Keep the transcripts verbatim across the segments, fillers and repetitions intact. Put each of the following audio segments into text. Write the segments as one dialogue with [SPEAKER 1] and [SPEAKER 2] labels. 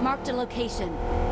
[SPEAKER 1] Marked a location.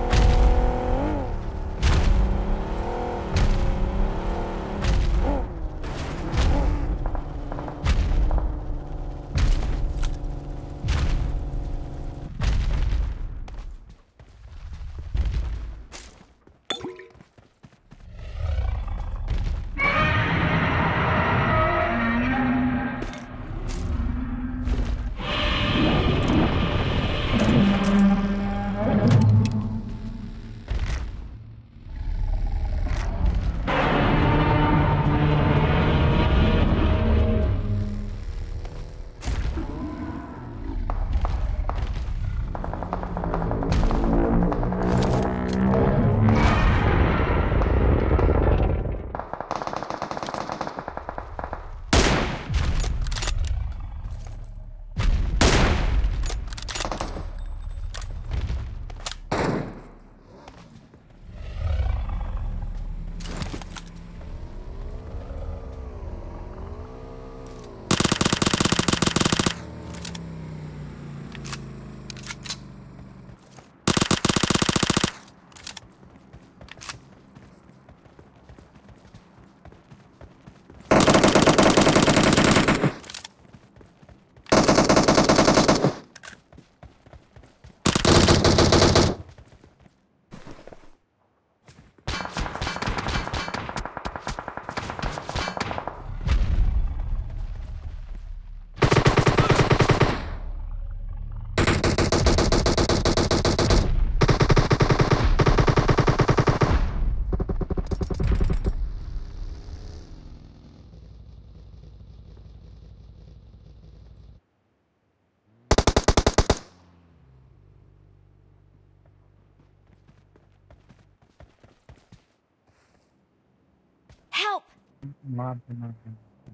[SPEAKER 1] Help!
[SPEAKER 2] मार दे मार दे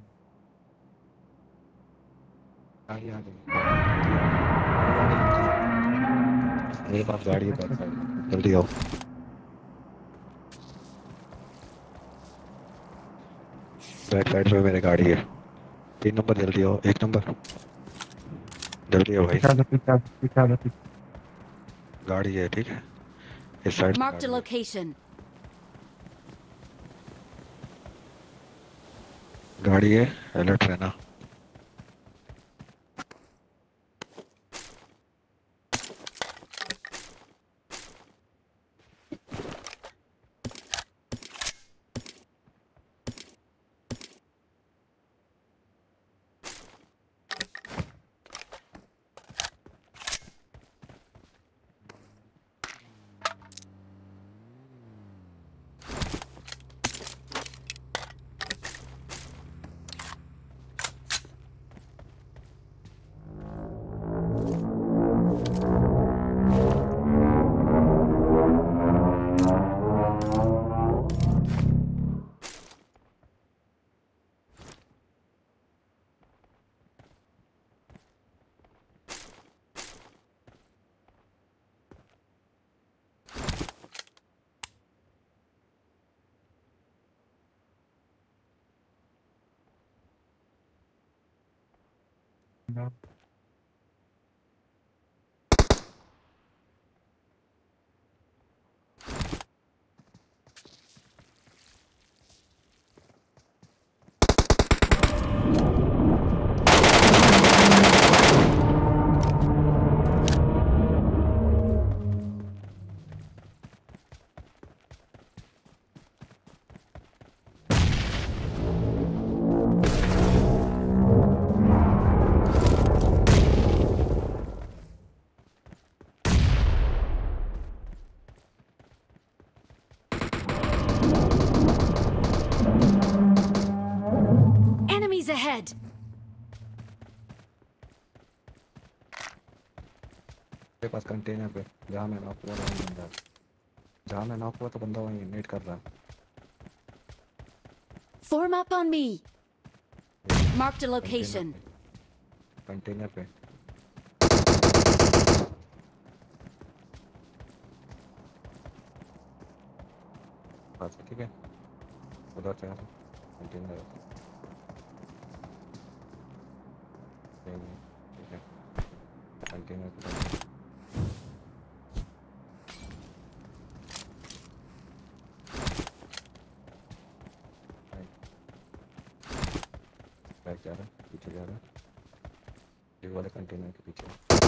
[SPEAKER 2] गाड़ी आ गई मेरे पास गाड़ी है बैक साइड जल्दी आओ बैक साइड पे मेरी गाड़ी है तीन नंबर जल्दी आओ एक नंबर जल्दी आओ भाई
[SPEAKER 3] पीछा दो पीछा पीछा दो
[SPEAKER 2] गाड़ी है ठीक है इस साइड से
[SPEAKER 1] Marked a
[SPEAKER 2] गाड़ी है
[SPEAKER 1] location.
[SPEAKER 2] गाड़ी है अलर्ट रहना
[SPEAKER 3] No.
[SPEAKER 1] Enemies ahead!
[SPEAKER 2] मेरे पास कंटेनर पे जहाँ मैं नॉक हुआ वहीं बंदा जहाँ मैं नॉक हुआ तो बंदा वहीं नेट कर रहा है
[SPEAKER 1] Form up on me! Marked a location.
[SPEAKER 2] Container पे पास ठीक है उधर से कंटेनर ठीक है कंटेनर जा रहा है, पीछे जा रहा है, ये वाले कंटेनर के पीछे।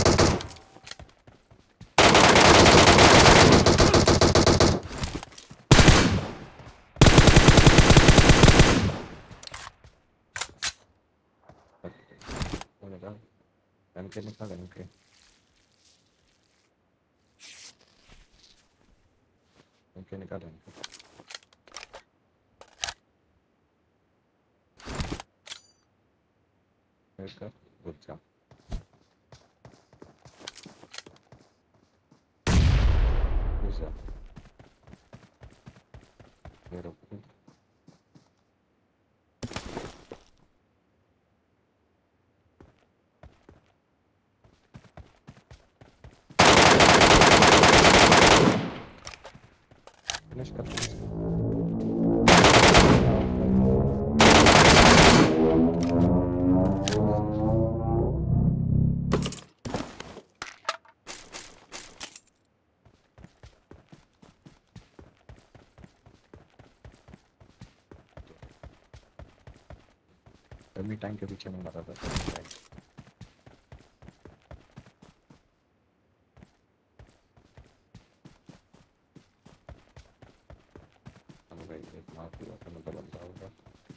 [SPEAKER 2] वो निकाल, एम के निकाल, एम के एम के निकाल, एम के इसका रुक जा, रुक जा, ये रुक। फिनिश कर दो इसको। एवरी टाइम के पीछे में मारा था टाइम। हम भाई एक मार पूरा करने का बंदा होगा।